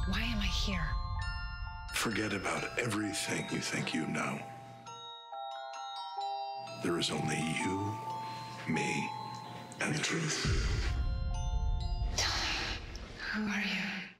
Why am I here? Forget about everything you think you know. There is only you, me, and the truth. Tell me, who are you?